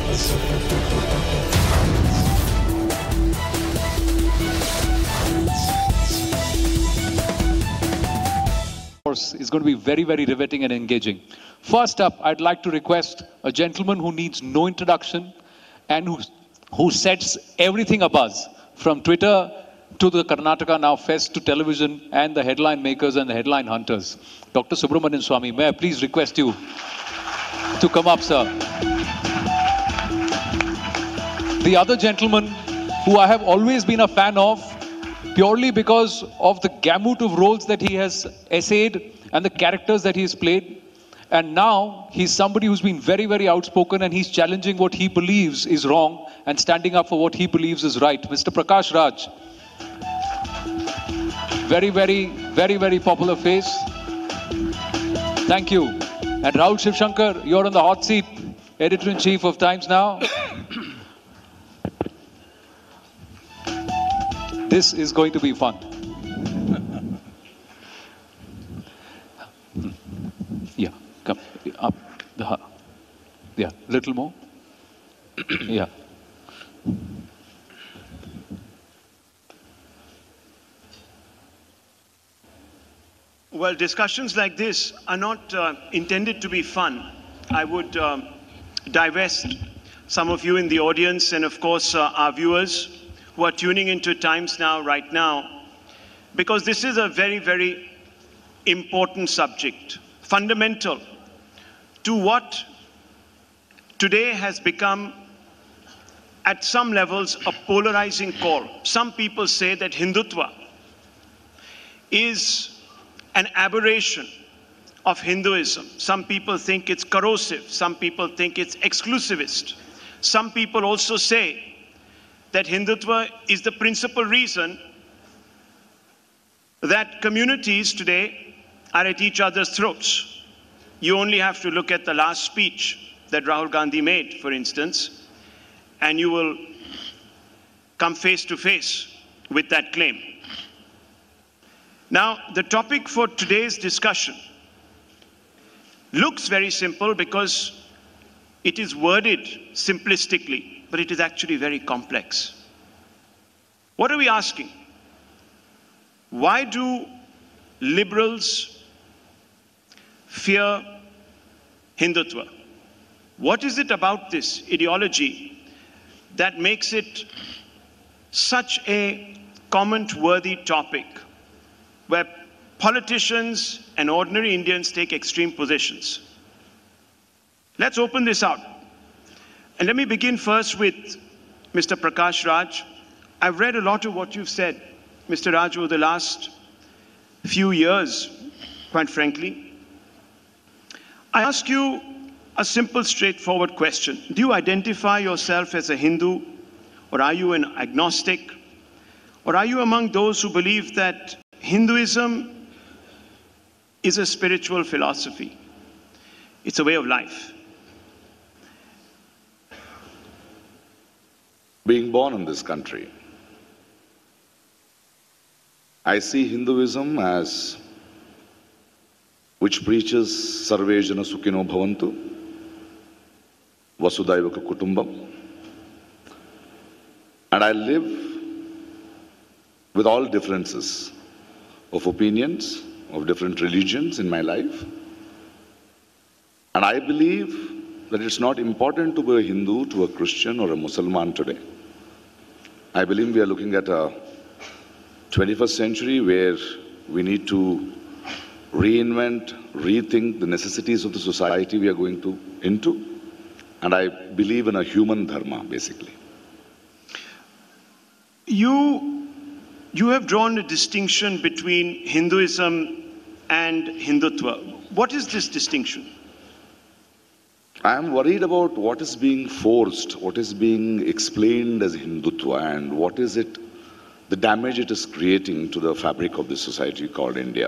Is going to be very, very riveting and engaging. First up, I'd like to request a gentleman who needs no introduction and who sets everything abuzz, from Twitter to the Karnataka Now Fest to television and the headline makers and the headline hunters. Dr. Subramanian Swamy, may I please request you to come up, sir. The other gentleman who I have always been a fan of, purely because of the gamut of roles that he has essayed and the characters that he has played. And now he's somebody who's been very, very outspoken, and he's challenging what he believes is wrong and standing up for what he believes is right. Mr. Prakash Raj. Very, very, very, very popular face. Thank you. And Rahul Shivshankar, you're on the hot seat, Editor-in-Chief of Times Now. This is going to be fun. Yeah, come up. Yeah, little more. Yeah. Well, discussions like this are not intended to be fun. I would divest some of you in the audience and, of course, our viewers who are tuning into Times Now right now, because this is a very, very important subject, fundamental to what today has become, at some levels, a polarizing call. Some people say that Hindutva is an aberration of Hinduism. Some people think it's corrosive. Some people think it's exclusivist. Some people also say that Hindutva is the principal reason that communities today are at each other's throats. You only have to look at the last speech that Rahul Gandhi made, for instance, and you will come face to face with that claim. Now, the topic for today's discussion looks very simple because it is worded simplistically, but it is actually very complex. What are we asking? Why do liberals fear Hindutva? What is it about this ideology that makes it such a comment-worthy topic where politicians and ordinary Indians take extreme positions? Let's open this out. And let me begin first with Mr. Prakash Raj. I've read a lot of what you've said, Mr. Raj, over the last few years, quite frankly. I ask you a simple, straightforward question. Do you identify yourself as a Hindu, or are you an agnostic, or are you among those who believe that Hinduism is a spiritual philosophy? It's a way of life. Being born in this country, I see Hinduism as which preaches Sarve Jana Sukhino Bhavantu, Vasudhaiva Kutumbam, and I live with all differences of opinions, of different religions in my life. And I believe that it's not important to be a Hindu, to a Christian or a Muslim today. I believe we are looking at a 21st century where we need to reinvent, rethink the necessities of the society we are going into. And I believe in a human dharma, basically. You have drawn a distinction between Hinduism and Hindutva. What is this distinction? I am worried about what is being forced, what is being explained as Hindutva, and what is it, the damage it is creating to the fabric of the society called India.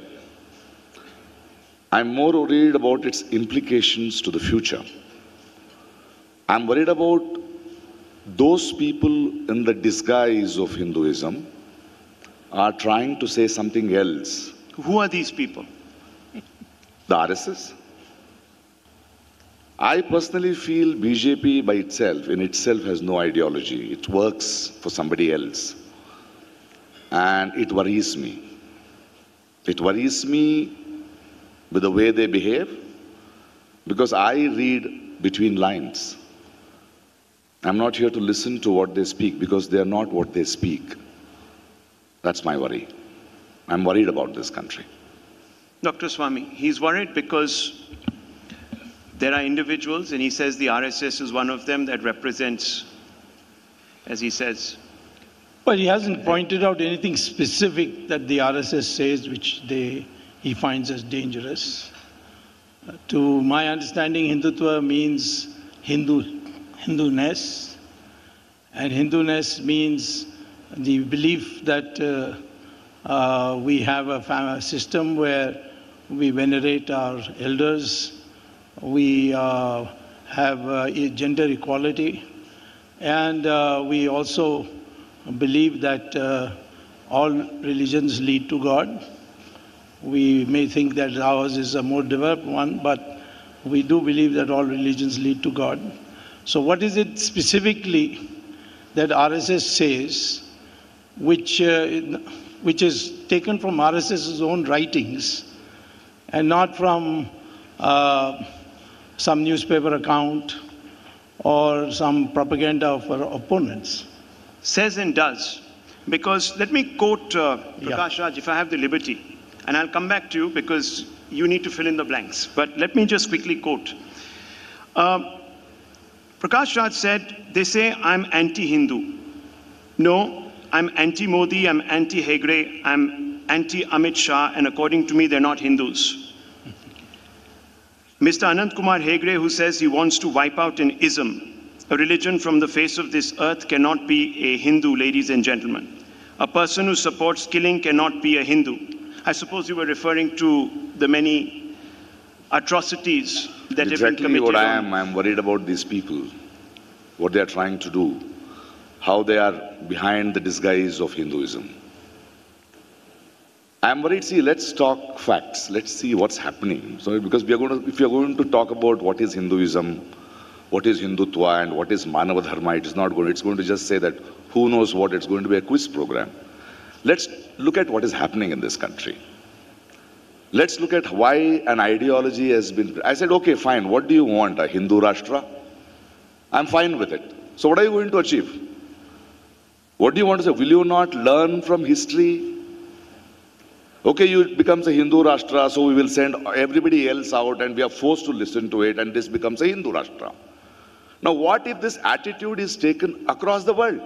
I'm more worried about its implications to the future. I'm worried about those people in the disguise of Hinduism are trying to say something else. Who are these people? The RSS. I personally feel BJP by itself, in itself, has no ideology. It works for somebody else. And it worries me. It worries me with the way they behave, because I read between lines. I'm not here to listen to what they speak, because they are not what they speak. That's my worry. I'm worried about this country. Dr. Swami, he's worried because there are individuals, and he says the RSS is one of them, that represents, as he says. Well, he hasn't pointed out anything specific that the RSS says which he finds as dangerous. To my understanding, Hindutva means Hinduness, and Hinduness means the belief that we have a system where we venerate our elders, we have gender equality, and we also believe that all religions lead to God. We may think that ours is a more developed one, but we do believe that all religions lead to God. So what is it specifically that RSS says which is taken from RSS's own writings and not from some newspaper account or some propaganda of our opponents? Says and does. Because let me quote Prakash Raj, if I have the liberty, and I'll come back to you because you need to fill in the blanks. But let me just quickly quote. Prakash Raj said, they say I'm anti-Hindu. No, I'm anti-Modi, I'm anti-Hegde, I'm anti-Amit Shah, and according to me, they're not Hindus. Mr. Anant Kumar Hegde, who says he wants to wipe out an ism, a religion from the face of this earth, cannot be a Hindu, ladies and gentlemen. A person who supports killing cannot be a Hindu. I suppose you were referring to the many atrocities that have been committed. Exactly what I am. I'm worried about these people, what they are trying to do, how they are behind the disguise of Hinduism. I'm worried. See, let's talk facts. Let's see what's happening. So, because if you're going to talk about what is Hinduism, what is Hindutva, and what is Manava Dharma, it's going to just say that who knows what, it's going to be a quiz program. Let's look at what is happening in this country. Let's look at why an ideology has been. I said, okay, fine. What do you want? A Hindu Rashtra? I'm fine with it. So what are you going to achieve? What do you want to say? Will you not learn from history? Okay, it becomes a Hindu Rashtra, so we will send everybody else out and we are forced to listen to it, and this becomes a Hindu Rashtra. Now, what if this attitude is taken across the world?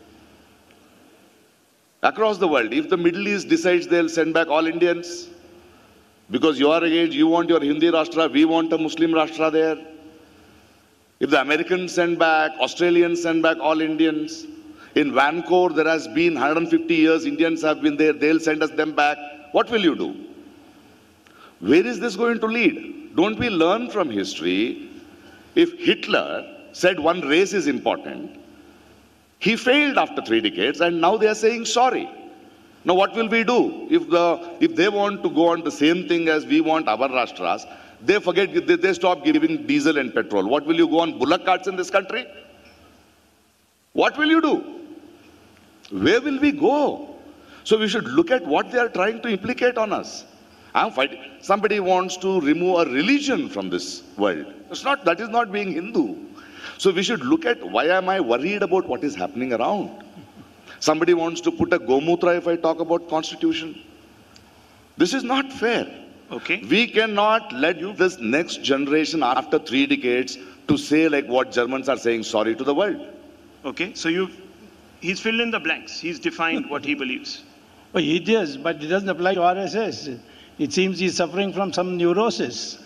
Across the world, if the Middle East decides they'll send back all Indians, because you want your Hindi Rashtra, we want a Muslim Rashtra there. If the Americans send back, Australians send back all Indians. In Vancouver, there has been 150 years, Indians have been there, they'll send us them back. What will you do? Where is this going to lead? Don't we learn from history? If Hitler said one race is important, he failed after 3 decades, and now they are saying sorry. Now what will we do? If they want to go on the same thing as we want our Rashtras, they stop giving diesel and petrol. What will you go on bullock carts in this country? What will you do? Where will we go? So we should look at what they are trying to implicate on us. I'm fighting. Somebody wants to remove a religion from this world. That is not being Hindu. So we should look at why am I worried about what is happening around. Somebody wants to put a Gomutra if I talk about constitution. This is not fair. Okay. We cannot let this next generation after 3 decades to say like what Germans are saying sorry to the world. Okay, so he's filled in the blanks. He's defined what he believes. Well, he does, but it doesn't apply to RSS. It seems he's suffering from some neurosis.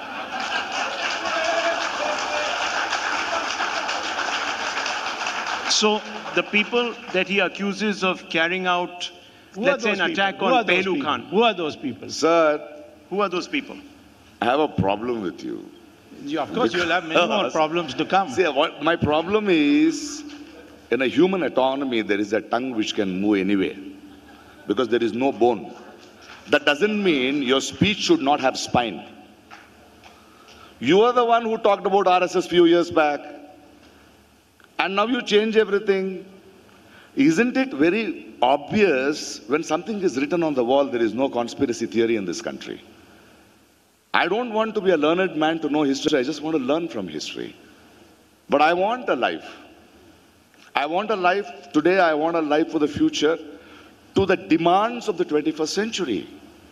So the people that he accuses of carrying out, let's say, an attack on Pehlu Khan. Who are those people? Sir, Who are those people? I have a problem with you. Of course, you'll have many more problems to come. See, my problem is, in a human autonomy, there is a tongue which can move anywhere, because there is no bone. That doesn't mean your speech should not have spine. You are the one who talked about RSS few years back. And now you change everything. Isn't it very obvious when something is written on the wall, there is no conspiracy theory in this country? I don't want to be a learned man to know history. I just want to learn from history. But I want a life. I want a life today. I want a life for the future to the demands of the 21st century.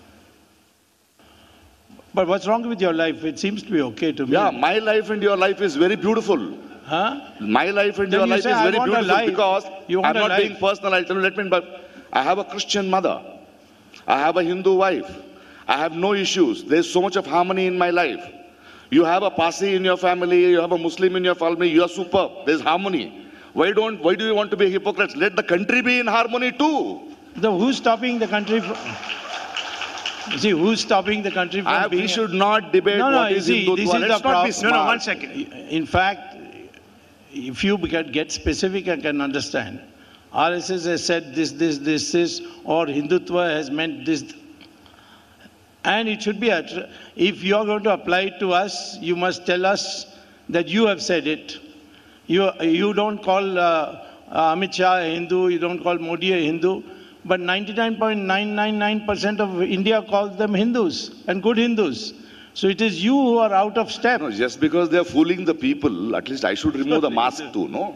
But what's wrong with your life? It seems to be okay to me. Yeah, my life and your life is very beautiful. Huh? My life and Then your you life say, is "I very want a beautiful," life. because You want I'm a not being life. personal. I'll tell you, let me, but I have a Christian mother. I have a Hindu wife. I have no issues. There's so much of harmony in my life. You have a Parsi in your family, you have a Muslim in your family, you are superb. There's harmony. Why do you want to be a hypocrite? Let the country be in harmony too. Who's stopping the country from... See, who's stopping the country from being... We should not debate No, what is see, Hindutva. this is Let's the not be problem. smart. No, 1 second. In fact, if you get specific, I can understand. RSS has said this, or Hindutva has meant this. And it should be, if you are going to apply it to us, you must tell us that you have said it. You don't call Amit Shah a Hindu, you don't call Modi a Hindu, but 99.999% of India calls them Hindus and good Hindus. So it is you who are out of step. No, just because they are fooling the people, at least I should remove the mask too, no?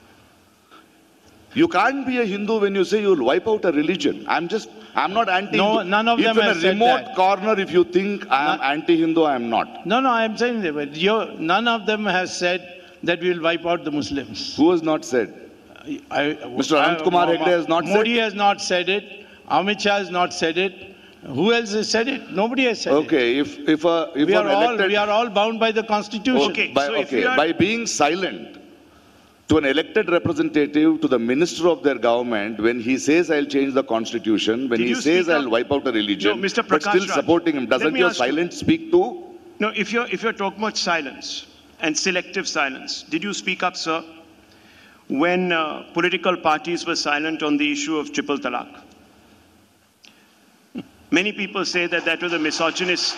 You can't be a Hindu when you say you'll wipe out a religion. I'm not anti-Hindu. No, none of them have said If in a remote that. corner, if you think I am anti-Hindu, I am not. No, I'm saying that, but none of them has said that we will wipe out the Muslims. Who has not said? Mr. Anant Kumar Hegde has not said. Modi has not said it. Amit Shah has not said it. Who else has said it? Nobody has said it. Okay, if We are all bound by the Constitution. Okay, so if you are... by being silent to an elected representative, to the minister of their government, when he says I'll change the Constitution, when Did he you says speak up? I'll wipe out a religion, No, Mr. but still Prakash Raj, supporting him, let doesn't me your ask you- silence speak to? No, if you're talking about silence and selective silence, did you speak up, sir, when political parties were silent on the issue of triple talaq? Many people say that that was a misogynist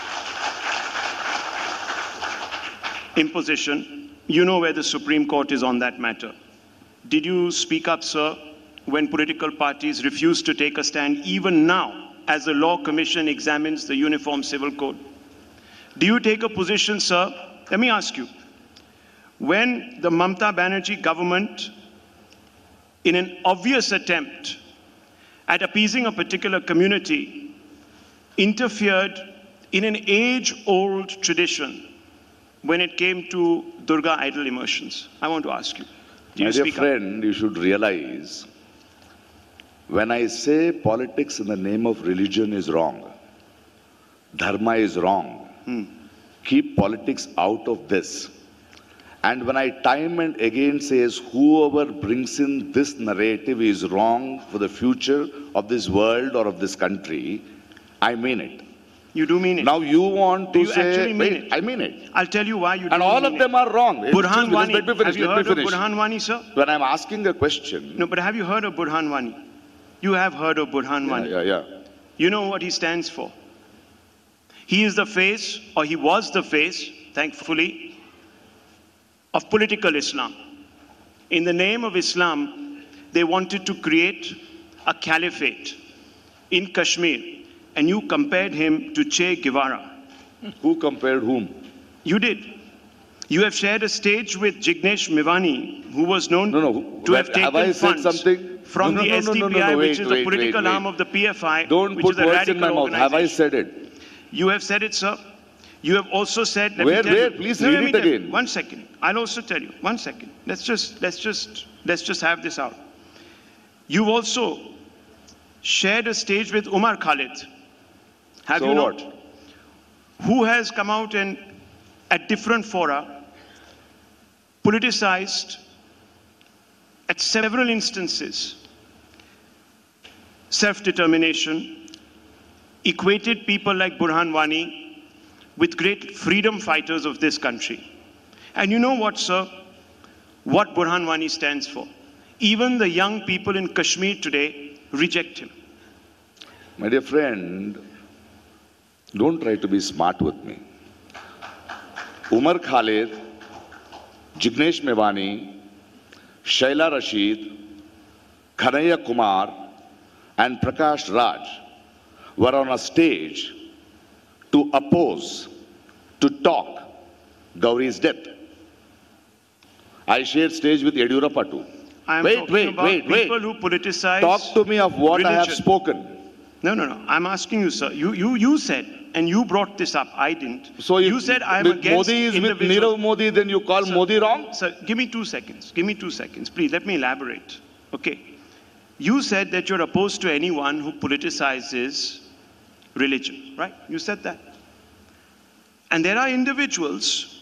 imposition. You know where the Supreme Court is on that matter. Did you speak up, sir, when political parties refused to take a stand, even now, as the Law Commission examines the Uniform Civil Code? Do you take a position, sir? Let me ask you. When the Mamata Banerjee government, in an obvious attempt at appeasing a particular community, interfered in an age-old tradition when it came to Durga idol immersions, I want to ask you, do you My dear speak up? friend, you should realize, when I say politics in the name of religion is wrong, dharma is wrong, keep politics out of this. And when I time and again says whoever brings in this narrative is wrong for the future of this world or of this country, I mean it. You do mean it. Now you want to Do you say, actually mean wait, it? I mean it. I'll tell you why you do And all mean of them it. are wrong. Burhan Wani. Let me finish, Have you let me heard of finish. Burhan Wani, sir? When I'm asking a question, No, but have you heard of Burhan Wani? You have heard of Burhan Wani. yeah. You know what he stands for? He is the face, or he was the face, thankfully, of political Islam. In the name of Islam, they wanted to create a caliphate in Kashmir, and you compared him to Che Guevara. Who compared whom? You did. You have shared a stage with Jignesh Mevani, who was known to have taken I said funds something? from No, the no, no, no, SDPI, no, which wait, is the wait, political wait. arm of the PFI, Don't which put is a words in my radical mouth. Have I organization. said it? You have said it, sir. You have also said. Let Where, me tell where? you. Please No, read let me it tell you. again. 1 second. I'll also tell you. 1 second. Let's just have this out. You've also shared a stage with Umar Khalid. Have So you not? what? Who has come out and at different fora politicized at several instances self-determination, equated people like Burhan Wani with great freedom fighters of this country. And you know what, sir? What Burhan Wani stands for. Even the young people in Kashmir today reject him. My dear friend, don't try to be smart with me. Umar Khalid, Jignesh Mevani, Shaila Rashid, Khanaya Kumar, and Prakash Raj were on a stage to oppose, to talk Gauri's death. I shared stage with Yediyurappa too. I am talking about people who politicize. Talk to me of what I have religion. spoken. No. I'm asking you, sir. You said, and you brought this up. I didn't. So you said I am if against Modi is with individual. Nirav Modi, then you call Modi wrong? Sir, give me 2 seconds. Give me 2 seconds. Please, let me elaborate. Okay. You said that you're opposed to anyone who politicizes religion, right? You said that. And there are individuals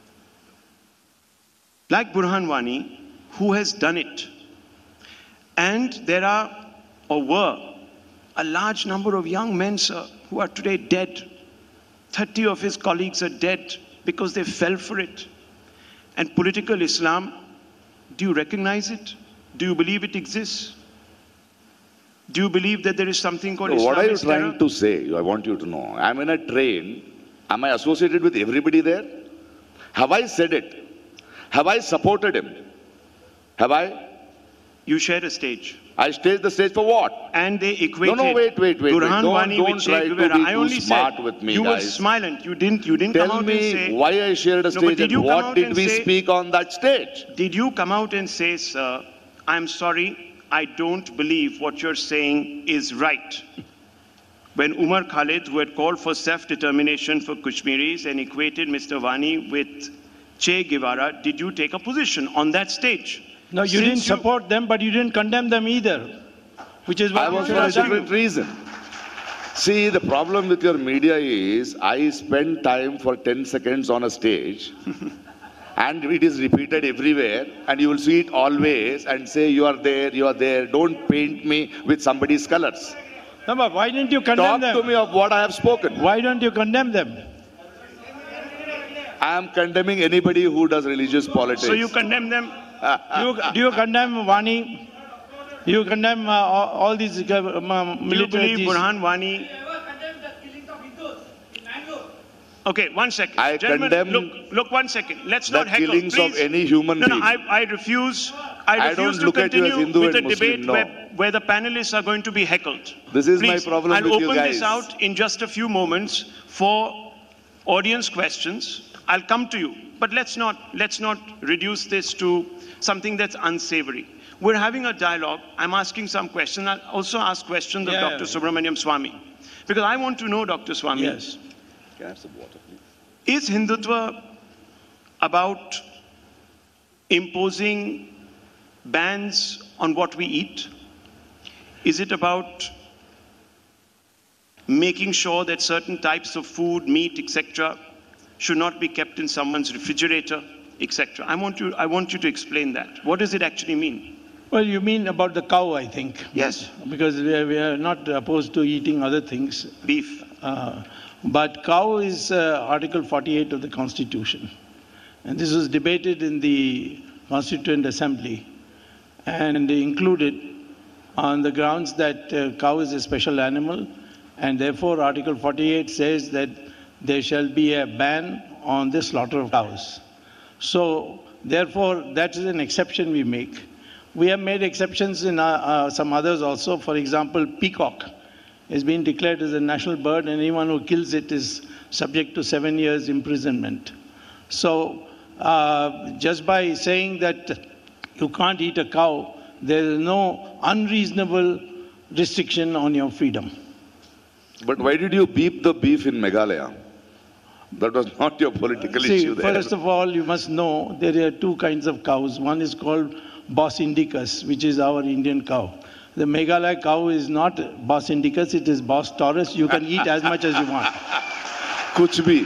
like Burhan Wani who has done it. And there are, or were, a large number of young men, sir, who are today dead. 30 of his colleagues are dead because they fell for it. And political Islam, do you recognize it? Do you believe it exists? Do you believe that there is something called Islamist What are you terror? trying to say? I want you to know. I'm in a train. Am I associated with everybody there? Have I said it? Have I supported him? Have I? You shared a stage. I staged the stage for what? And they equated wait. Burhan Don't Wani with try Che to Guevara. be I too only smart said with me, you were guys. silent. You didn't come Tell out and me say. why I shared a No, but stage did you and come what out did and we say- speak on that stage? Did you come out and say, sir, I'm sorry, I don't believe what you're saying is right? When Umar Khalid, who had called for self-determination for Kashmiris and equated Mr. Wani with Che Guevara, did you take a position on that stage? No, you Since didn't support them, but you didn't condemn them either, which is what I you was should for a have done. different reason. See, the problem with your media is I spend time for 10 seconds on a stage and it is repeated everywhere and you will see it always and say you are there. Don't paint me with somebody's colors. No, but why didn't you condemn Talk them? to me of what I have spoken. Why don't you condemn them? I am condemning anybody who does religious politics. So you condemn them? Do you condemn Wani? You condemn all these Do you military... believe Burhan Wani? Okay, 1 second. I Gentlemen, condemn look, 1 second. Let's the not heckle, killings of please. any human No, being. I refuse. I I don't refuse to look at you as continue Hindu with a and Muslim, debate no. where the panelists are going to be heckled. This is my Please, problem I'll with you open this guys. out in just a few moments for audience questions. I'll come to you, but let's not reduce this to something that's unsavory. We're having a dialogue. I'm asking some questions. I'll also ask questions of Yeah. Dr. Subramaniam Swamy, because I want to know, Dr. Swamy. Yes. Can I have some water, please? Is Hindutva about imposing bans on what we eat? Is it about making sure that certain types of food, meat, etc., should not be kept in someone's refrigerator, etc.? I want you to explain that. What does it actually mean? Well, you mean about the cow, I think. Yes. Because we are not opposed to eating other things. Beef. But cow is Article 48 of the Constitution. And this was debated in the Constituent Assembly and included on the grounds that cow is a special animal, and therefore Article 48 says that there shall be a ban on the slaughter of cows. So therefore that is an exception we make. We have made exceptions in some others also. For example, peacock has been declared as a national bird, and anyone who kills it is subject to 7 years imprisonment. So just by saying that you can't eat a cow, there is no unreasonable restriction on your freedom. But why did you beep the beef in Meghalaya? That was not your political issue there. First of all, you must know there are two kinds of cows. One is called Bos indicus, which is our Indian cow. The Meghalaya cow is not Bos indicus, it is Bos taurus. You can eat as much as you want. Kuch bhi.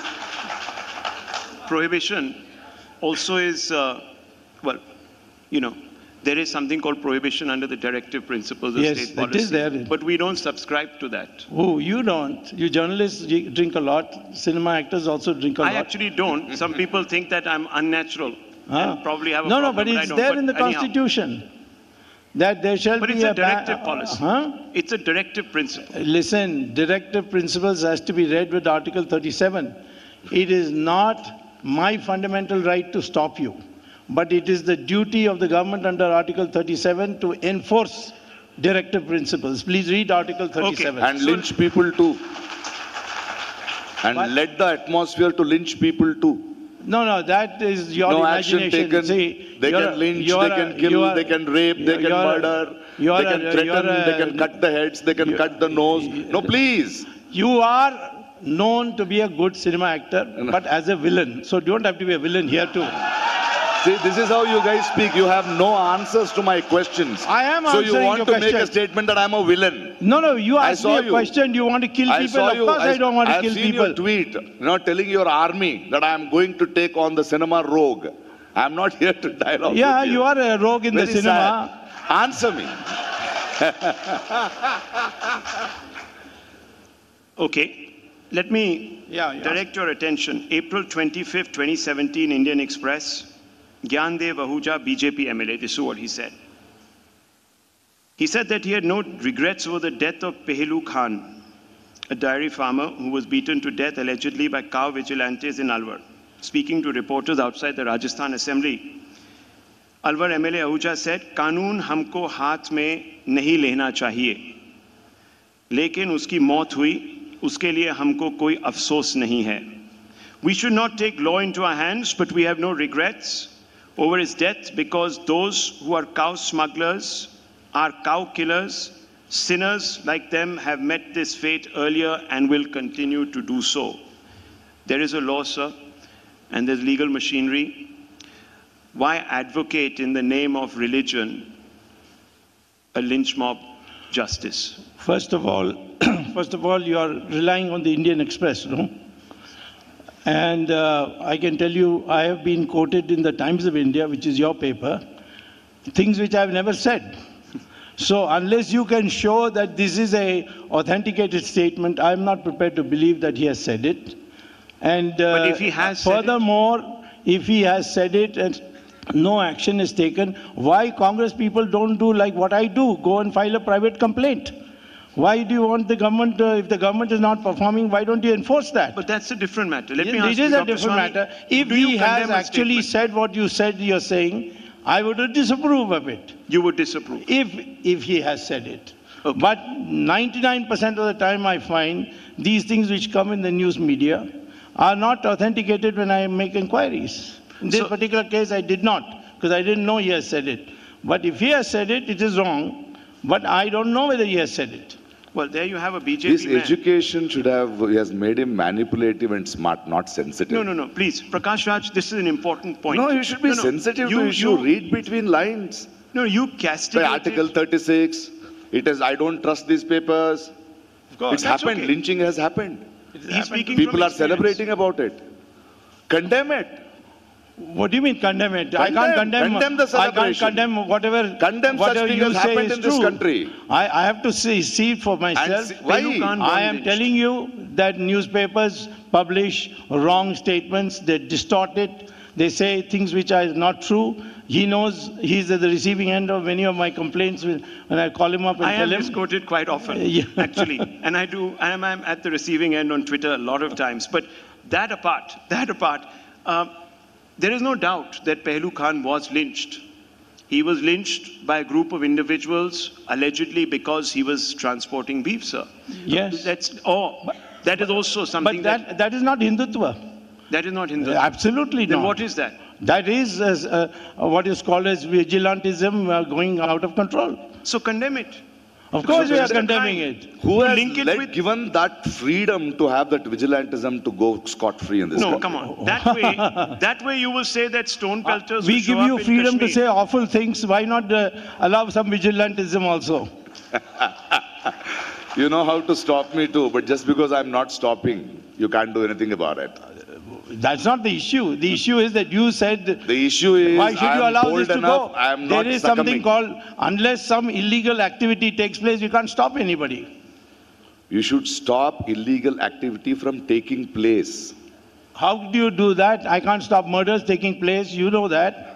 Prohibition also is, well, you know, there is something called prohibition under the directive principles of Yes, state it policy. is there. But we don't subscribe to that. Oh, you don't. You journalists drink a lot. Cinema actors also drink a lot. I actually don't. Some people think that I'm unnatural and probably have a No, problem. but I it's don't. there But in the anyhow. Constitution that there shall But be it's a ban- directive policy. Huh? It's a directive principle. Listen, directive principles has to be read with Article 37. It is not my fundamental right to stop you. But it is the duty of the government under Article 37 to enforce directive principles. Please read Article 37. And lynch people too. And What? let the atmosphere to lynch people too. No, that is your No action imagination. taken. See, They you're can a- lynch, you're they a- can kill, you are- they can rape, they can you're a- murder, you're they can a- threaten, you're a- they can cut the heads, they can cut the nose. No, please. You are known to be a good cinema actor, but as a villain. So don't have to be a villain here too. See, this is how you guys speak. You have no answers to my questions. I am So you answering want your to make a question. statement that I'm a villain. No, you asked me saw a you. question. You want to kill I people? saw Of you. course I don't want to I've kill seen people. your tweet, telling your army that I am going to take on the cinema rogue. I'm not here to dialogue Yeah, with you are a rogue in Very the cinema. sad. Answer me. Okay, let me Yeah. direct your attention. April 25th, 2017, Indian Express. Gyandev Ahuja, BJP MLA, this is what he said. He said that he had no regrets over the death of Pehlu Khan, a dairy farmer who was beaten to death allegedly by cow vigilantes in Alwar. Speaking to reporters outside the Rajasthan Assembly, Alwar MLA Ahuja said, "कानून हमको हाथ में नहीं लेना चाहिए, लेकिन उसकी मौत हुई, उसके लिए हमको कोई अफसोस नहीं है. We should not take law into our hands, but we have no regrets over his death because those who are cow smugglers are cow killers. Sinners like them have met this fate earlier and will continue to do so." There is a law, sir, and there's legal machinery. Why advocate in the name of religion a lynch mob justice? First of all, you are relying on the Indian Express, no? And I can tell you, I have been quoted in the Times of India, which is your paper, things which I have never said. So unless you can show that this is a authenticated statement, I'm not prepared to believe that he has said it. And But if he has said it- furthermore, if he has said it and no action is taken, why Congress people don't do like what I do, go and file a private complaint? Why do you want the government, if the government is not performing, why don't you enforce that? But that's a different matter. Let me Yes, ask it you, is a Dr. different Swami, matter. If do you he has condemn a actually statement? said what you said you're saying, I would disapprove of it. You would disapprove. If he has said it. Okay. But 99% of the time I find these things which come in the news media are not authenticated when I make inquiries. In this So- particular case, I did not, because I didn't know he has said it. But if he has said it, it is wrong. But I don't know whether he has said it. Well, there you have a BJP His man. education has made him manipulative and smart, not sensitive. No, please. Prakash Raj, this is an important point. No, you should be No, sensitive you- to issue. you- Read between lines. No, you By castigated. Article 36, it is, I don't trust these papers. Of course. It's that's happened. okay. Lynching has happened. He's speaking People from are experience. celebrating about it. Condemn it. What do you mean condemn it? I can't condemn. Condemn the I can't celebration. condemn whatever. Condemn such whatever thing you has say happened is in this true. country. I have to see it for myself. Why? Pehlu Khan I was am lynched. telling you that newspapers publish wrong statements. They distort it. They say things which are not true. He knows he's at the receiving end of many of my complaints when I call him up and I tell am him. misquoted quite often, Yeah. actually. And I am at the receiving end on Twitter a lot of times. But that apart, there is no doubt that Pehlu Khan was lynched. He was lynched by a group of individuals, allegedly because he was transporting beef, sir. Yes. That is also something But that is not Hindutva. that is not Hindu. Absolutely Then not. what is that? That is what is called as vigilantism going out of control. So condemn it. Of course, we are it's a condemning crime. it. Who has Link it with- given that freedom to have that vigilantism to go scot-free in this No, country? come on. That way you will say that stone pelters We will show give you up in freedom to Kashmir. say awful things. Why not allow some vigilantism also? You know how to stop me too, but just because I'm not stopping, you can't do anything about it. That's not the issue. The issue is that you said, The issue is, why should you I'm allow bold this to enough, go? I am There not is something succumbing. called, unless some illegal activity takes place, you can't stop anybody. You should stop illegal activity from taking place. How do you do that? I can't stop murders taking place. You know that.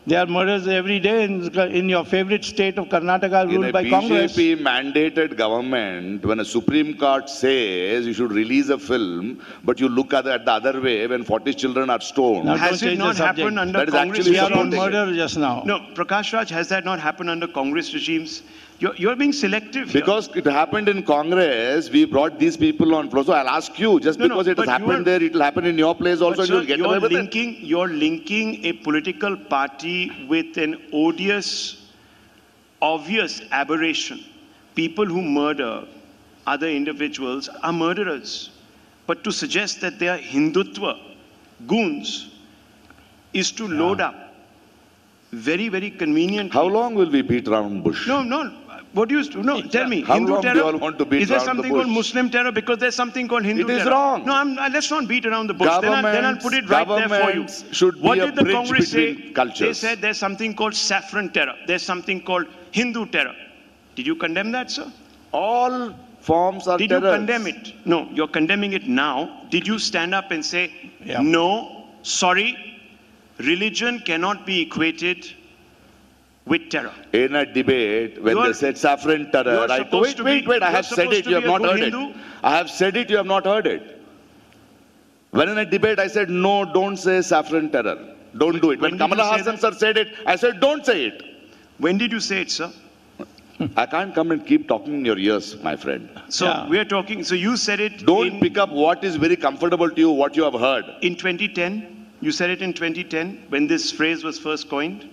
There are murders every day in your favorite state of Karnataka, In ruled a by Congress. BJP mandated government, when a Supreme Court says you should release a film, but you look at the other way when 40 children are stoned. Now, Has don't it change the not subject. happened under That is Congress actually We are on supporting regimes? it. murder just now. No, Prakash Raj, has that not happened under Congress regimes? You're being selective here. Because it happened in Congress, we brought these people on floor. So I'll ask you, just No, because it has but you happened there, it will happen in your place also, But, and sir, you'll get away with it. you're linking a political party with an odious, obvious aberration. People who murder other individuals are murderers. But to suggest that they are Hindutva goons is to load up very, very convenient. How long will we beat around bush? No. What do you no? Tell me. How Hindu long do terror. you all want to beat is there around the something called bush? Muslim terror? Because there's something called Hindu It is terror. wrong. No, let's not beat around the bush. Then I'll put it right there for you. Governments should be What a did the bridge Congress say? between cultures. They said there's something called saffron terror. There's something called Hindu terror. Did you condemn that, sir? All forms are Did you terrors. condemn it? No, you're condemning it now. Did you stand up and say, Yeah. no, sorry, religion cannot be equated with terror? In a debate, when You are- they said saffron terror, you are I supposed to be- wait, I you are have said supposed it, to you be have a not good heard it. Hindu. I have said it, you have not heard it. When in a debate I said, no, don't say saffron terror. Don't do it. When When did you Kamala say Hassan that? sir said it, I said, don't say it. When did you say it, sir? I can't come and keep talking in your ears, my friend. So Yeah. we're talking, so you said it Don't pick up what is very comfortable to you, what you have heard. in 2010. You said it in 2010 when this phrase was first coined.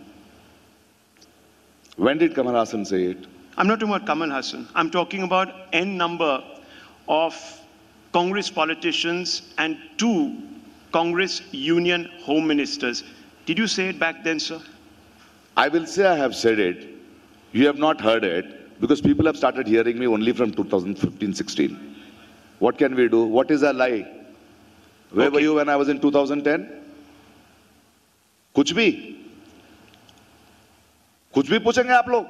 When did Kamala Hassan say it? I'm not talking about Kamal Hassan. I'm talking about N number of Congress politicians and 2 Congress Union Home Ministers. Did you say it back then, sir? I will say I have said it. You have not heard it because people have started hearing me only from 2015-16. What can we do? What is a lie? Where were Okay. you when I was in 2010? कुछ भी पूछेंगे आप लोग?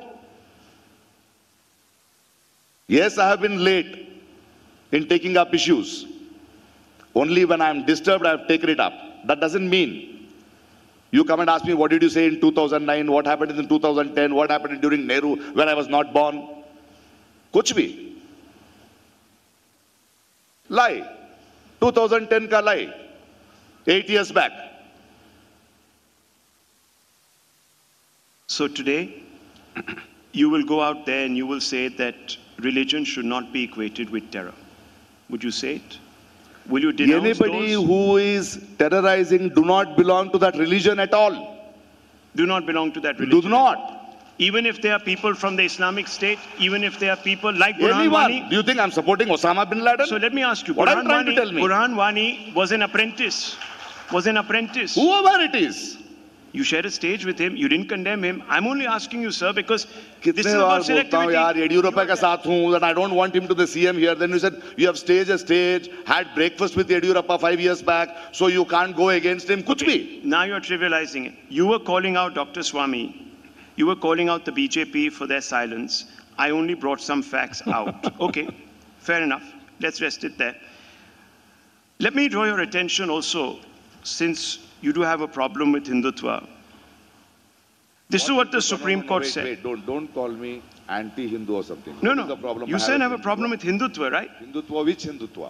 Yes, I have been late in taking up issues. Only when I am disturbed, I have taken it up. That doesn't mean you come and ask me, what did you say in 2009? What happened in 2010? What happened during Nehru when I was not born? कुछ भी. Lie. 2010 का lie. 8 years back. So today, you will go out there and you will say that religion should not be equated with terror. Would you say it? Will you denounce Anybody those who is terrorizing do not belong to that religion at all. do not belong to that religion? Do not. Even if they are people from the Islamic State, even if they are people like Burhan Anyone. Wani. Do you think I'm supporting Osama bin Laden? So let me ask you, What are you trying to tell me? Burhan Wani was an apprentice. Whoever it is. You shared a stage with him. You didn't condemn him. I'm only asking you, sir, because this कितने is bar about बोलता हूँ यार selectivity. Yediyurappa के साथ हूँ, and I don't want him to the CM here. Then you said you have staged a stage, had breakfast with Yediyurappa 5 years back, so you can't go against him. कुछ भी. Now you're trivializing it. You were calling out Dr. Swami. You were calling out the BJP for their silence. I only brought some facts out. Okay, fair enough. Let's rest it there. Let me draw your attention also, since you do have a problem with Hindutva. This is what the Supreme Court said. Wait, don't call me anti-Hindu or something. No, What is the no. problem You I said I have a with problem with Hindutva, right? Hindutva? Which Hindutva?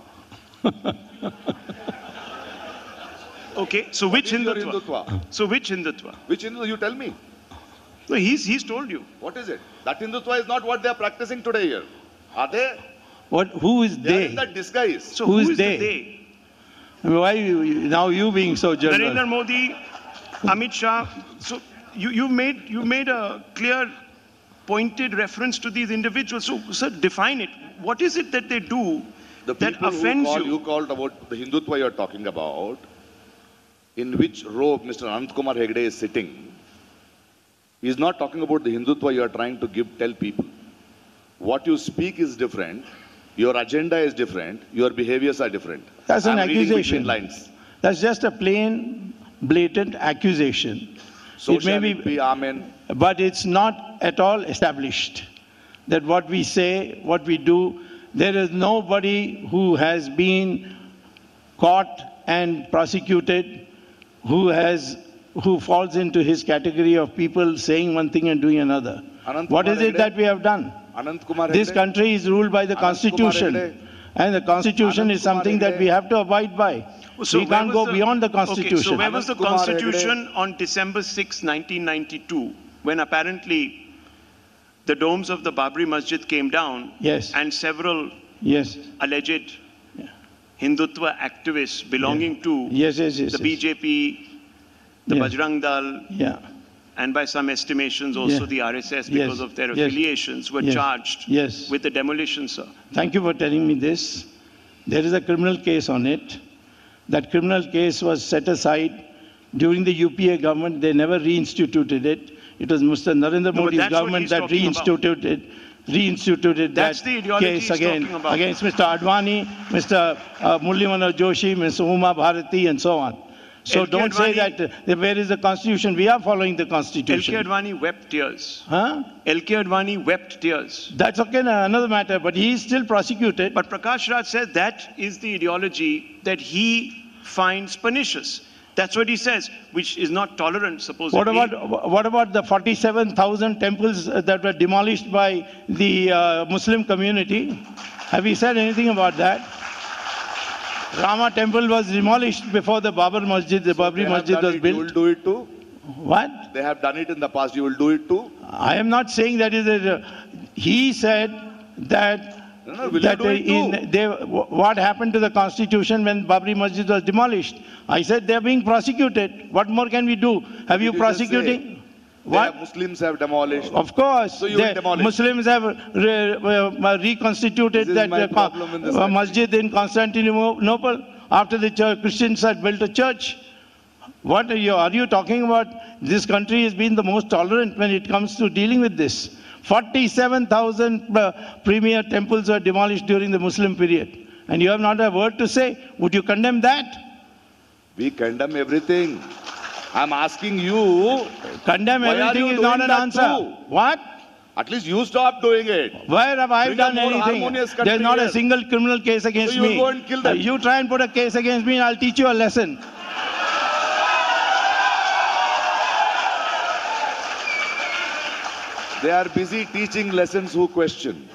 Okay, so which What is your Hindutva? Hindutva? So which Hindutva? Which Hindu? You tell me. No, he's told you. What is it? That Hindutva is not what they are practicing today here. Are they? Who is They are they? in that disguise. So Who is the they? they? Why now you being so general? Narendra Modi, Amit Shah. So you made a clear, pointed reference to these individuals. So, sir, define it. What is it that they do The that people offends who you? called about the Hindutva you're talking about, in which robe Mr. Anant Kumar Hegde is sitting, he's not talking about the Hindutva you are trying to tell people. What you speak is different, your agenda is different, your behaviors are different. That's an I'm reading accusation. between lines. That's just a plain, blatant accusation. So It may shall be, it be, amen. but it's not at all established that what we say, what we do, there is nobody who has been caught and prosecuted who has who falls into his category of people saying one thing and doing another. Anant What Kumar is it Hegde? that we have done? Anant Kumar This Hegde? country is ruled by the Kumar Constitution. Hegde? And the Constitution Anant is something Kumar that we Hegde? have to abide by. So We where can't was go beyond the Constitution. Okay, so where was the Anant Kumar Hegde? Constitution on December 6, 1992, when apparently the domes of the Babri Masjid came down Yes. and several Yes. alleged Hindutva activists belonging to Yes, yes, the yes. yes. BJP, the Yeah. Bajrang Dal, Yeah. and by some estimations also Yeah. the RSS, because Yes. of their Yes. affiliations, were Yes. charged Yes. with the demolition, sir. Thank you for telling me this. There is a criminal case on it. That criminal case was set aside during the UPA government. They never reinstituted it. It was Mr. Narendra but Modi's that's what government he's that talking about. reinstituted That's that the ideology case he's again talking about. against Mr. Advani, Mr. Murli Manohar Joshi, Ms. Uma Bharati, and so on. So LK don't say Advani- that where is the Constitution? We are following the LK Constitution. Advani wept tears. Huh? LK Advani wept tears. That's okay, another matter, but he is still prosecuted. But Prakash Raj said that is the ideology that he finds pernicious. That's what he says, which is not tolerant, supposedly. What about the 47,000 temples that were demolished by the Muslim community? Have you said anything about that? Rama temple was demolished before the Babri Masjid. The Babri Masjid was You will built. do it too? What? They have done it in the past. You will do it too? I am not saying that is a. He said that. No, will that you do it too? what happened to the constitution when Babri Masjid was demolished? I said they are being prosecuted. What more can we do? Have you Did you just say prosecuting? They What? have Muslims have demolished. Of course, So you will demolish. Muslims have reconstituted This is that my problem in this masjid in Constantinople after the Christians had built a church. What are you talking about? This country has been the most tolerant when it comes to dealing with this. 47,000 premier temples were demolished during the Muslim period. And you have not a word to say. Would you condemn that? We condemn everything. I'm asking you, Condemn Why are everything you is not doing an that answer. too? What? at least you stop doing it. Where have I Bring a done more anything? harmonious country There's not a here. single criminal case against So you will me. go and kill them. You try and put a case against me and I'll teach you a lesson. They are busy teaching lessons who question.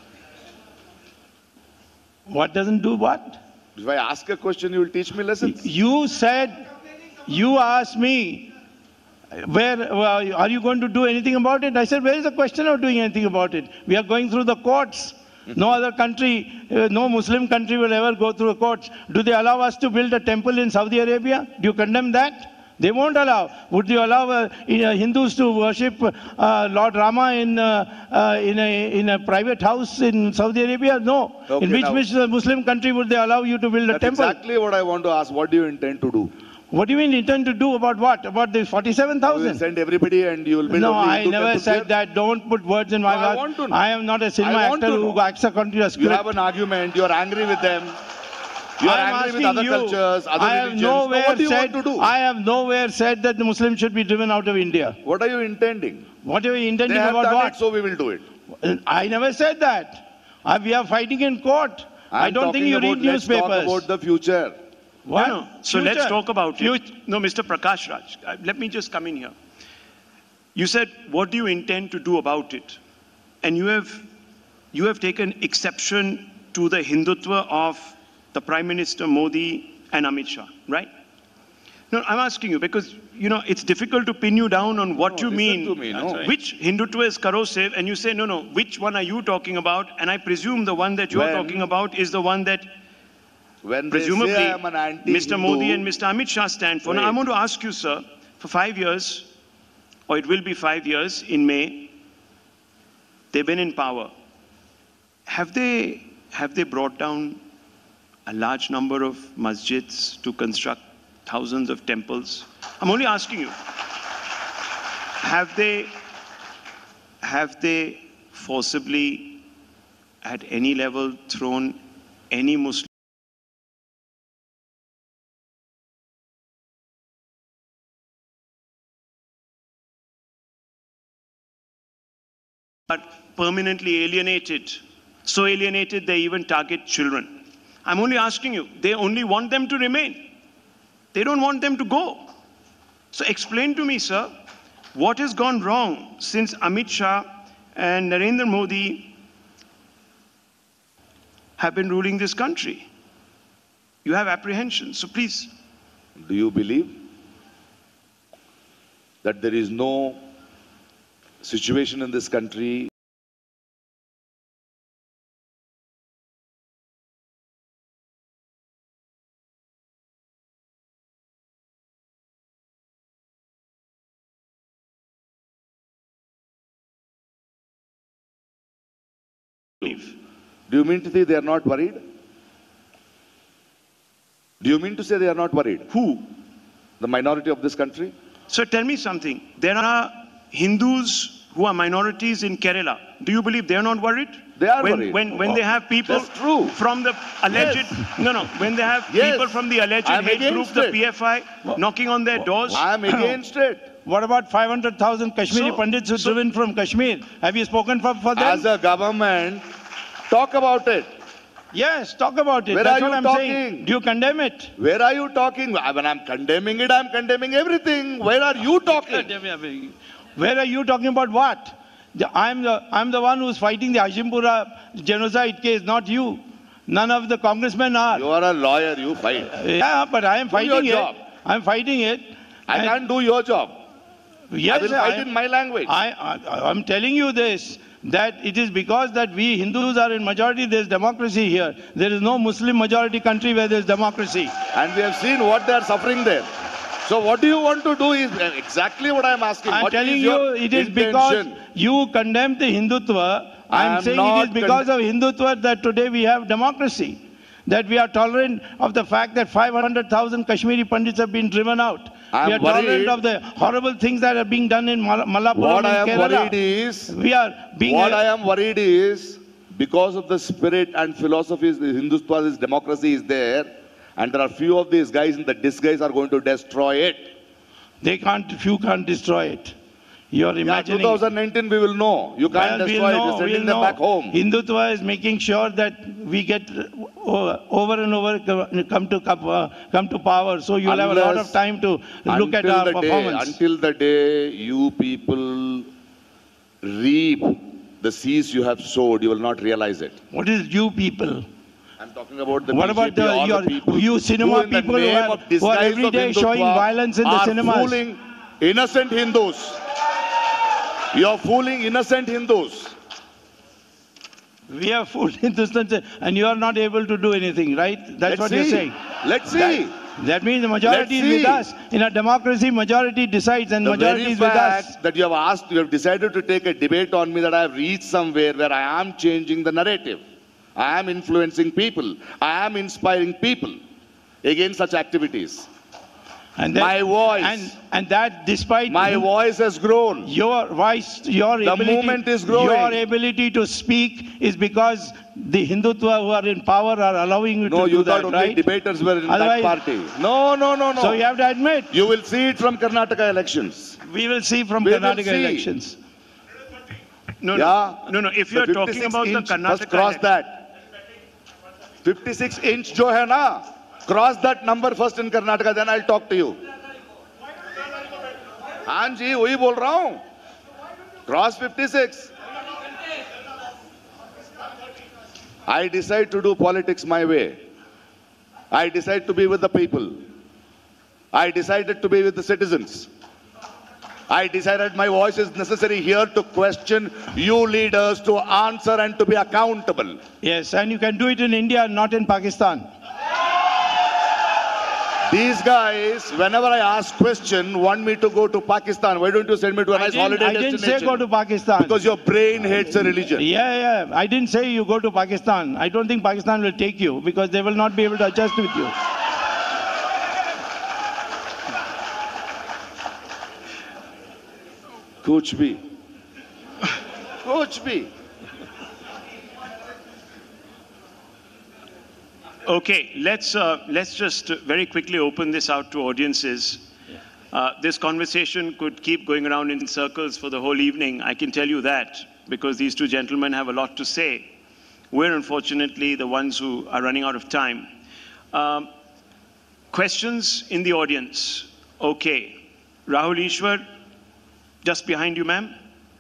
What doesn't do what? If I ask a question, you will teach me lessons. You said, you asked me, are you going to do anything about it? I said, where is the question of doing anything about it? We are going through the courts. No other country, no Muslim country will ever go through the courts. Do they allow us to build a temple in Saudi Arabia? Do you condemn that? They won't allow. Would you allow Hindus to worship Lord Rama in a private house in Saudi Arabia? No. Okay, in which now- Muslim country would they allow you to build a That's temple? exactly what I want to ask. What do you intend to do? What do you mean intend to do about what? About the You will 47,000? send everybody and you will build No, only I Hindu never temples said here? that. Don't put words in my No, I mouth. want to know. I am not a cinema I want actor to who know. acts according to a You script. have an argument, you are angry with them. You are I am angry with asking other you, cultures, other I have religions. So nowhere what do you said, want to do? I have nowhere said that the Muslims should be driven out of India. What are you intending? What are you They intending have about done what? it, so we will do it. I never said that. We are fighting in court. I I'm don't think talking you about, read let's talk newspapers. about the future. What? No, no. So let's Future. talk about it. Future. No, Mr. Prakash Raj, let me just come in here. You said, what do you intend to do about it? And you have taken exception to the Hindutva of the Prime Minister Modi and Amit Shah, right? No, I'm asking you because, it's difficult to pin you down on what No, you listen mean. to me, no. Which Hindutva is corrosive? And you say, no, which one are you talking about? And I presume the one that you're When- talking about is the one that When presumably they say I'm an anti-Hindu, Mr. Modi and Mr. Amit Shah stand for. Now, I Wait. want to ask you, sir, for 5 years, or it will be 5 years in May, they've been in power. Have they brought down a large number of masjids to construct thousands of temples? I'm only asking you. Have they forcibly, at any level, thrown any Muslim are permanently alienated? So alienated they even target children. I'm only asking you, they only want them to remain. They don't want them to go. So explain to me, sir, what has gone wrong since Amit Shah and Narendra Modi have been ruling this country? You have apprehensions, so please. Do you believe that there is no situation in this country Do you mean to say they are not worried? Do you mean to say they are not worried? Who? The minority of this country? So tell me something. There are Hindus who are minorities in Kerala. Do you believe they are not worried? They are when, worried. When they have people That's true. from the alleged... Yes. When they have Yes. people from the alleged I'm hate group, against the it. PFI, knocking on their doors. I am against it. What about 500,000 Kashmiri So- Pandits who driven from Kashmir? Have you spoken for them? As a government, talk about it. Yes, talk about it. Where That's are what you I'm talking? saying. Do you condemn it? Where are you talking? When I'm condemning it, I'm condemning everything. Where are you talking? Where are you talking about what? I'm the one who's fighting the Hashimpura genocide case, not you. None of the congressmen are. You are a lawyer, you fight. Yeah, but I am Do your fighting it. job. I'm fighting it. I And- can't do your job. Yes, I will fight in my language. I'm telling you this, that it is because that we Hindus are in majority, there's democracy here. There is no Muslim majority country where there's democracy. And we have seen what they are suffering there. So what do you want to do is exactly what I am asking. I'm What telling is you, your it is because intention? you condemn the Hindutva. I I'm am saying not it is because of Hindutva that today we have democracy. That we are tolerant of the fact that 500,000 Kashmiri Pandits have been driven out. I am We are tolerant worried. of the horrible things that are being done in Malappuram What I in am Kerala. worried is, We are being... what I am worried is, because of the spirit and philosophies, the Hindutva, this democracy is there, and there are few of these guys in the disguise are going to destroy it. Few can't destroy it. You're Yeah, imagining... 2019 we will know. You can't Well, destroy it. You're sending them back home. Hindutva is making sure that we get over and over come to power. So you'll have a lot of time to look at our performance. Until the day you people reap the seeds you have sowed, you will not realize it. What is you people? I'm talking about the What BJP, about all the people you cinema who in the people who name are, of who are disguise every of day showing Hindutva violence in the are cinemas? fooling innocent Hindus. You are fooling innocent Hindus. We are fooled Hindustans and you are not able to do anything, right? That's what you're saying. Let's see. That means the majority is Let's with see. us. In a democracy, majority decides and The majority very is with us. fact that you have decided to take a debate on me, that I have reached somewhere where I am changing the narrative. I am influencing people. I am inspiring people against such activities. And that, My voice. And that despite My voice has grown. your voice, your The ability, movement is growing. your ability to speak is because the Hindutva who are in power are allowing you No, to you do thought that, only right? debaters were in Otherwise- that party. No, no, no, no. So you have to admit, You will see it from Karnataka elections. we will see from We will Karnataka see. elections. No, Yeah. no. If The you're talking 56 about the inch, first Karnataka cross election- that. 56 inch jo hai na, cross that number first in Karnataka, then I'll talk to you. हाँ जी वही बोल रहा हूँ. Cross 56. I decide to do politics my way. I decide to be with the people. I decided to be with the citizens. I decided my voice is necessary here to question you leaders, to answer and to be accountable. Yes, and you can do it in India, not in Pakistan. These guys, whenever I ask question, want me to go to Pakistan. Why don't you send me to a nice holiday I didn't destination? say go to Pakistan. Because your brain hates a religion. Yeah. I didn't say you go to Pakistan. I don't think Pakistan will take you because they will not be able to adjust with you. Kuch bhi. Kuch bhi. Okay, let's just very quickly open this out to audiences. This conversation could keep going around in circles for the whole evening. I can tell you that because these two gentlemen have a lot to say. We're unfortunately the ones who are running out of time. Questions in the audience. Okay. Rahul Ishwar, just behind you, ma'am.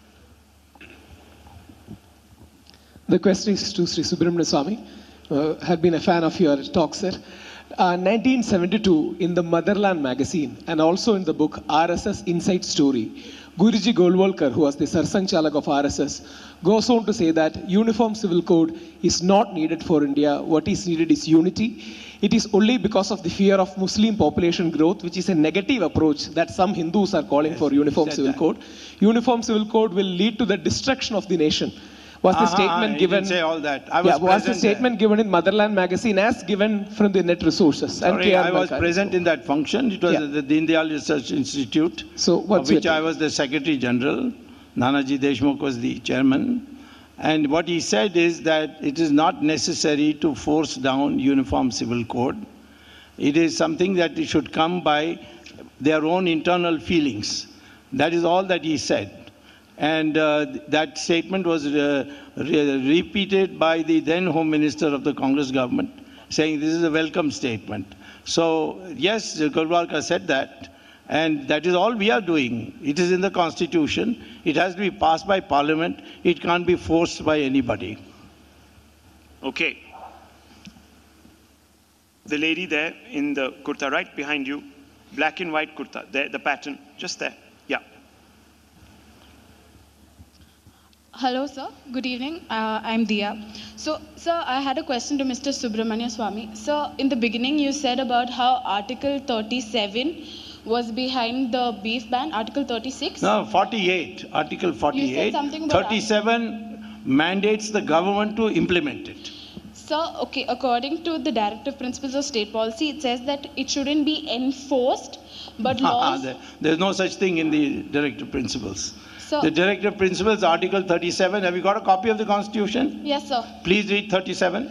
The question is to Sri Subramanian Swamy. Had been a fan of your talk, sir. 1972, in the Motherland magazine and also in the book RSS Inside Story, Guruji Golwalkar, who was the Sarsang Chalak of RSS, goes on to say that uniform civil code is not needed for India. What is needed is unity. It is only because of the fear of Muslim population growth, which is a negative approach, that some Hindus are calling for uniform civil code. Uniform civil code will lead to the destruction of the nation. Was the statement given? Didn't say all that. I was was the present statement given in Motherland magazine as given from the Net Resources? Sorry, and I was present in that function. It was at the Deen Dayal Research Institute, So what's of which your I was the Secretary General. Nanaji Deshmukh was the chairman. And what he said is that it is not necessary to force down uniform civil code. It is something that it should come by their own internal feelings. That is all that he said. And that statement was repeated by the then Home Minister of the Congress government, saying this is a welcome statement. So yes, Golwalkar said that, and that is all we are doing. It is in the Constitution. It has to be passed by Parliament. It can't be forced by anybody. Okay. The lady there in the kurta right behind you, black and white kurta, there, the pattern, just there. Yeah. Hello, sir. Good evening. I'm Dia. So, sir, I had a question to Mr. Subramanian Swamy. Sir, in the beginning, you said about how Article 37 was behind the beef ban. Article 36? No, 48. Article 48. You said something about 37 mandates the government to implement it. Sir, okay, according to the Directive Principles of State Policy, it says that it shouldn't be enforced, but laws... There's no such thing in the Directive Principles. So, The Directive Principles, Article 37. Have you got a copy of the Constitution? yes, sir. Please read 37.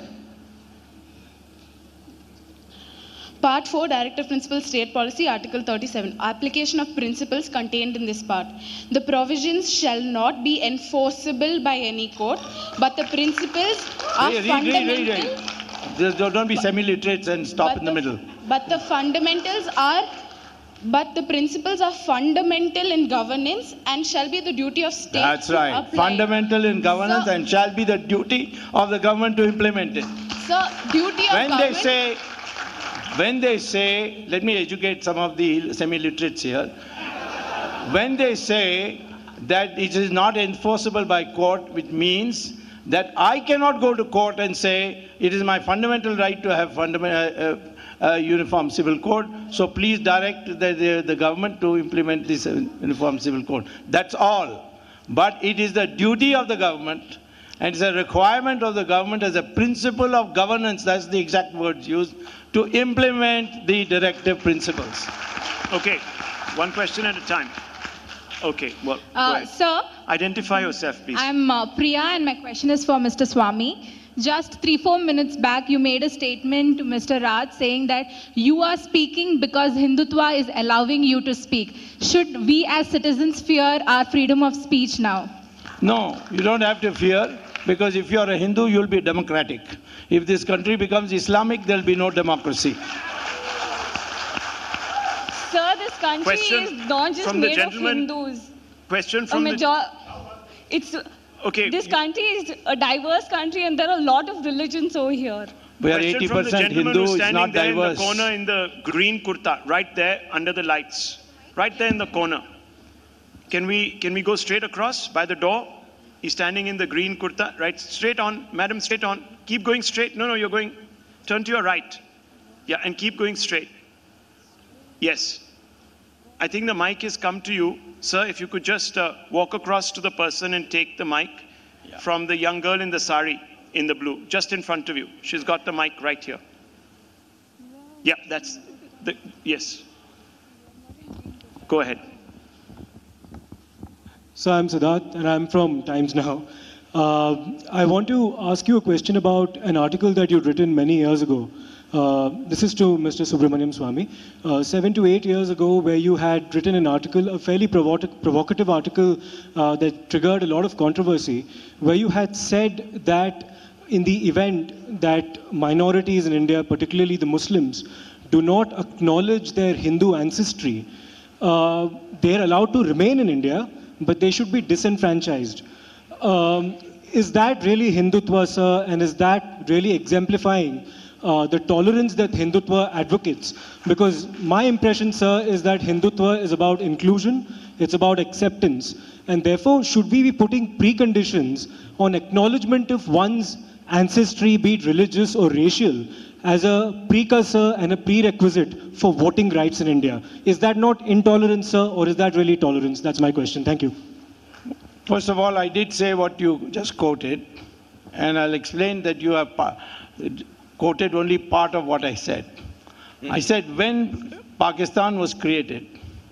Part 4, Directive Principles State Policy, Article 37. Application of principles contained in this part. The provisions shall not be enforceable by any court, but the principles are fundamental. Just don't be semi-literates and stop in the middle. But the fundamentals are, but the principles are fundamental in governance and shall be the duty of state That's to right. apply. Fundamental in governance Sir, and shall be the duty of the government to implement it. Sir, duty of government. When they say, let me educate some of the semi-literates here. When they say that it is not enforceable by court, which means that I cannot go to court and say it is my fundamental right to have uniform civil code, so please direct the government to implement this uniform civil code. That's all. But it is the duty of the government, and it's a requirement of the government as a principle of governance, that's the exact words used, to implement the directive principles. Okay. One question at a time. Okay. Well, go ahead. Sir, Identify yourself, please. I'm Priya and my question is for Mr. Swamy. Just 3-4 minutes back, you made a statement to Mr. Raj saying that you are speaking because Hindutva is allowing you to speak. Should we as citizens fear our freedom of speech now? No, you don't have to fear, because if you are a Hindu, you'll be democratic. If this country becomes Islamic, there'll be no democracy. Sir, this country Question is not just from the made of gentleman. Hindus. Question from It's Okay. This country is a diverse country and there are a lot of religions over here. We are Question from the 80% gentleman Hindu, who's it's standing not there diverse. in the corner in the green kurta, right there under the lights, right there in the corner. Can we go straight across by the door? He's standing in the green kurta, right? Straight on, madam, straight on. Keep going straight. No, you're going. Turn to your right. Yeah, and keep going straight. Yes. I think the mic has come to you. Sir, if you could just walk across to the person and take the mic from the young girl in the sari, in the blue, just in front of you. She's got the mic right here. Yeah, that's the, yes. Go ahead. So I'm Siddharth and I'm from Times Now. I want to ask you a question about an article that you'd written many years ago. This is to Mr. Subramanian Swamy. 7 to 8 years ago, where you had written an article, a fairly provocative article that triggered a lot of controversy, where you had said that in the event that minorities in India, particularly the Muslims, do not acknowledge their Hindu ancestry, they're allowed to remain in India, but they should be disenfranchised. Is that really Hindutva, sir? And is that really exemplifying the tolerance that Hindutva advocates? Because my impression, sir, is that Hindutva is about inclusion, it's about acceptance. And therefore, should we be putting preconditions on acknowledgement of one's ancestry, be it religious or racial, as a precursor and a prerequisite for voting rights in India? Is that not intolerance, sir, or is that really tolerance? That's my question. Thank you. First of all, I did say what you just quoted, and I'll explain that you have quoted only part of what I said. I said when Pakistan was created,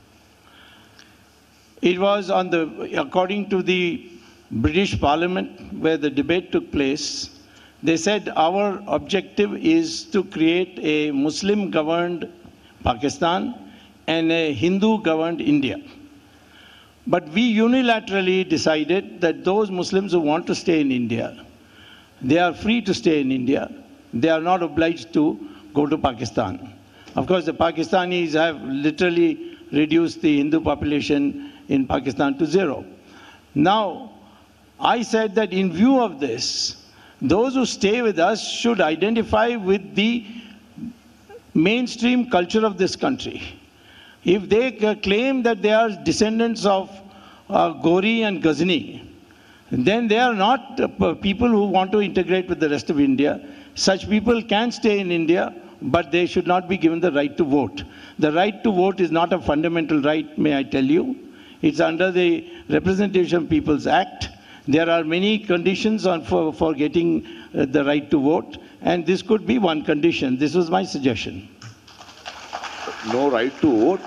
it was according to the British Parliament where the debate took place. They said our objective is to create a Muslim-governed Pakistan and a Hindu-governed India. But we unilaterally decided that those Muslims who want to stay in India, they are free to stay in India. They are not obliged to go to Pakistan. Of course, the Pakistanis have literally reduced the Hindu population in Pakistan to zero. Now, I said that in view of this, those who stay with us should identify with the mainstream culture of this country. If they claim that they are descendants of Gori and Ghazni, then they are not people who want to integrate with the rest of India. Such people can stay in India, but they should not be given the right to vote. The right to vote is not a fundamental right, may I tell you. It's under the Representation of People's Act. There are many conditions for getting the right to vote, and this could be one condition. This was my suggestion. No right to vote?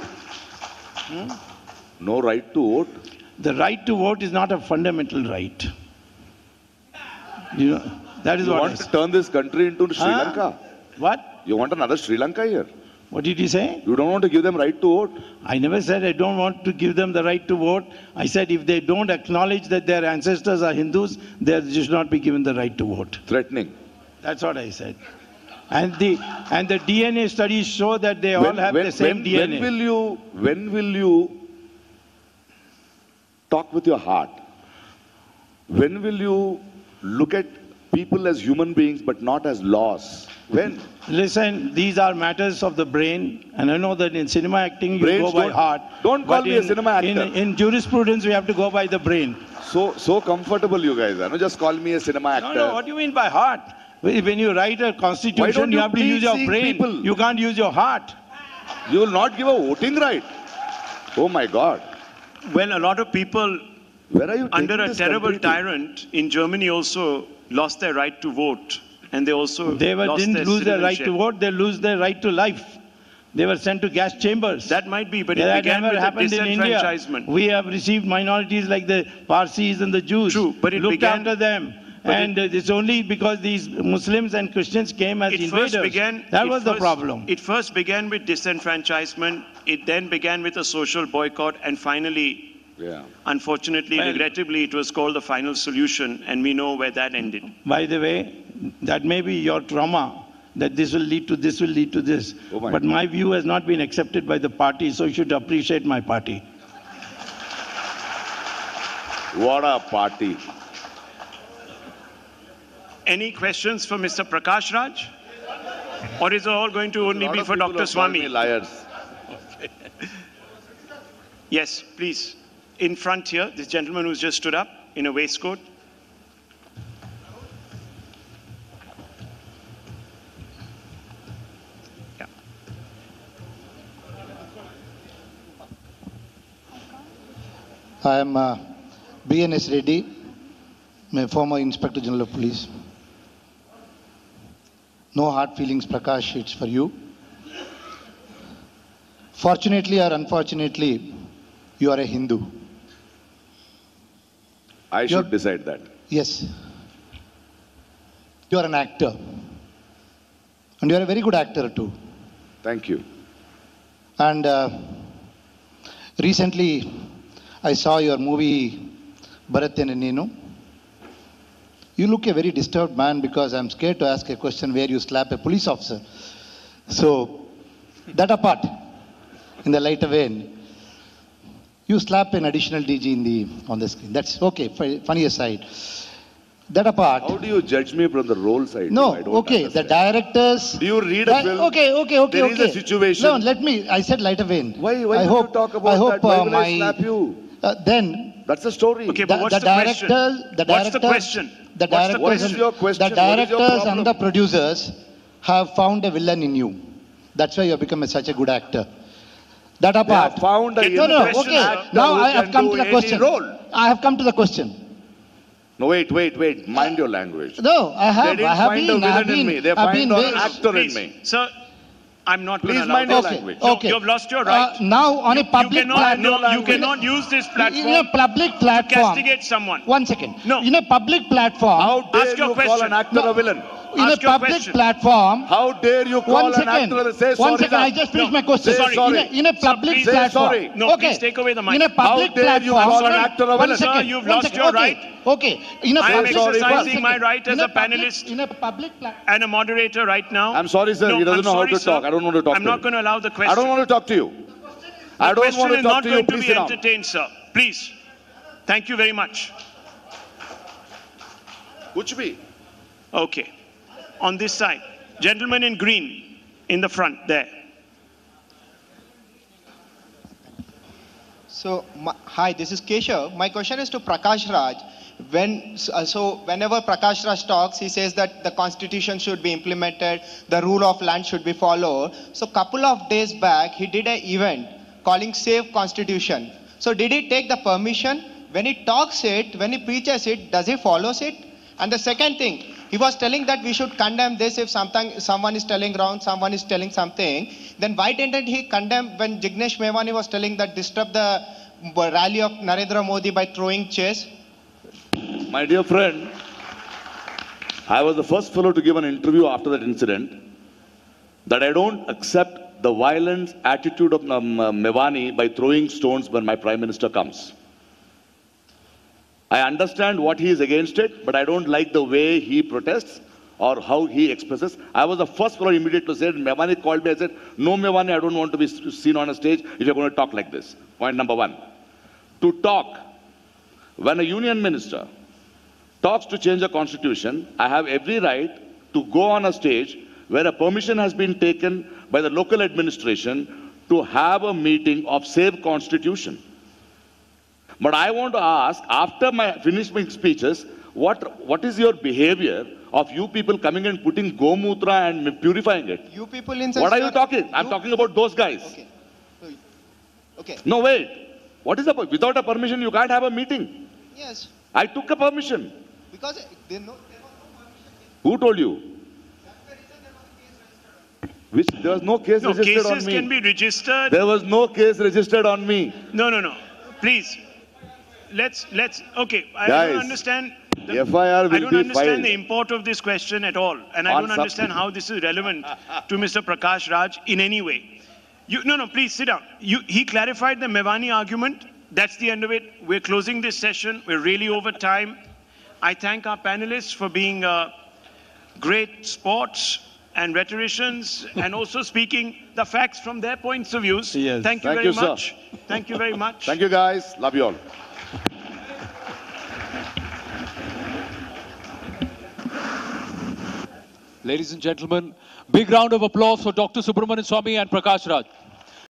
No right to vote? The right to vote is not a fundamental right. You know, that is you what want to turn this country into Sri Lanka? What? You want another Sri Lanka here? What did you say? You don't want to give them right to vote? I never said I don't want to give them the right to vote. I said if they don't acknowledge that their ancestors are Hindus, they should not be given the right to vote. Threatening. That's what I said. And the DNA studies show that they all have the same DNA. When will you talk with your heart? When will you look at people as human beings but not as laws? When? Listen, these are matters of the brain, and I know that in cinema acting you go by heart. Don't call me a cinema actor. In jurisprudence we have to go by the brain. So comfortable you guys are. No, just call me a cinema actor. No, what do you mean by heart? When you write a constitution, you have to use your brain. People? You can't use your heart. You will not give a voting right. Oh my God. Well, a lot of people Where are you under a this terrible country to? tyrant in Germany also lost their right to vote. And they also didn't lose their right to vote, they lose their right to life. They were sent to gas chambers. That might be, but it that began never with a happened in India. disenfranchisement. We have received minorities like the Parsis and the Jews. True, but it looked began after them. And it's only because these Muslims and Christians came as invaders. That was the problem. It first began with disenfranchisement. It then began with a social boycott. And finally, unfortunately, regrettably, it was called the final solution. And we know where that ended. By the way, that may be your trauma, that this will lead to this, will lead to this. But my view has not been accepted by the party, so you should appreciate my party. What a party. Any questions for Mr. Prakash Raj? Or is it all going to only be for Dr. Swami? Liars. Yes, please. In front here, this gentleman who's just stood up in a waistcoat. Yeah. I am BNS Reddy, my former Inspector General of Police. No hard feelings, Prakash, it's for you. Fortunately or unfortunately, you are a Hindu. I should decide that. Yes. You are an actor. And you are a very good actor too. Thank you. And recently, I saw your movie, Bharat and Nenu. You look a very disturbed man because I'm scared to ask a question where you slap a police officer. So, that apart, in the lighter vein, You slap an additional DG on the screen. That's okay, funny aside. That apart. How do you judge me from the role side? No, I don't okay, understand. the directors. Do you read a film? Okay. There is a situation. No, I said light a vein. Why I do hope, you talk about I hope that? Why will I my, slap you? Then. That's the story. Okay, but what's the question? What's the question? What is your question? The directors and the producers have found a villain in you. That's why you have become such a good actor. That apart. They have found a okay. Now I have come to the question. Role. I have come to the question. No, wait. Mind your language. No, I have. They didn't find a villain in me. They find an actor in me. Sir, I'm not going to allow mind your this. language. Okay. You have lost your right. Now on a public platform. You cannot use this platform in a public platform. to castigate someone. 1 second. No. In a public platform. How dare Ask your you call question. an actor a villain? In a public platform. How dare you call an actor? Say sorry. 1 second, I just finished my question. Say sorry. In a public please platform. Say sorry. No, please take away the mic. In a public How dare you platform. call an actor a villain? Sir, you've lost your right. Okay. In a I am public exercising my right as a public- panelist In a public platform. and a moderator right now. I'm sorry, sir. He doesn't know how to talk. I don't want to talk I'm to not him. going to allow the question. I don't want to talk to you. I don't want to talk to you. The question is not going to Please be sit down. entertained, sir. Please. Thank you very much. Kuch bhi. Okay. On this side. Gentleman in green in the front there. So, hi, this is Keshav. My question is to Prakash Raj. Whenever Prakash Raj talks, he says that the constitution should be implemented, the rule of land should be followed. So, couple of days back, he did an event calling Save Constitution. So, did he take the permission? When he talks it, when he preaches it, does he follow it? And the second thing, he was telling that we should condemn this if someone is telling wrong, someone is telling something. Then why didn't he condemn when Jignesh Mevani was telling that disturb the rally of Narendra Modi by throwing chairs? My dear friend, I was the first fellow to give an interview after that incident that I don't accept the violent attitude of Mevani by throwing stones when my Prime Minister comes. I understand what he is against it, but I don't like the way he protests or how he expresses. I was the first fellow immediately to say it. Mevani called me. I said, no, Mevani, I don't want to be seen on a stage if you're going to talk like this. Point number one. To talk, when a union minister talks to change a constitution, I have every right to go on a stage where a permission has been taken by the local administration to have a meeting of Save Constitution. But I want to ask, after my finishing speeches, what is your behavior of you people coming and putting Gomutra and purifying it? You people in What are you talking? I'm talking about those guys. Okay. Okay. No, wait. What is the point? Without a permission, you can't have a meeting. Yes. I took a permission. Because there was no permission. Who told you? There was no case registered on me. Cases can be registered. There was no case registered on me. No. Please. Let's okay. I Guys, don't understand. The FIR will I don't be understand filed. the import of this question at all. And I don't understand how this is relevant to Mr. Prakash Raj in any way. No, please sit down. He clarified the Mevani argument. That's the end of it. We're closing this session. We're really over time. I thank our panelists for being great sports and rhetoricians and also speaking the facts from their points of view. Yes. Thank you very much. Thank you very much. Thank you, guys. Love you all. Ladies and gentlemen, big round of applause for Dr. Subramanian Swamy and Prakash Raj.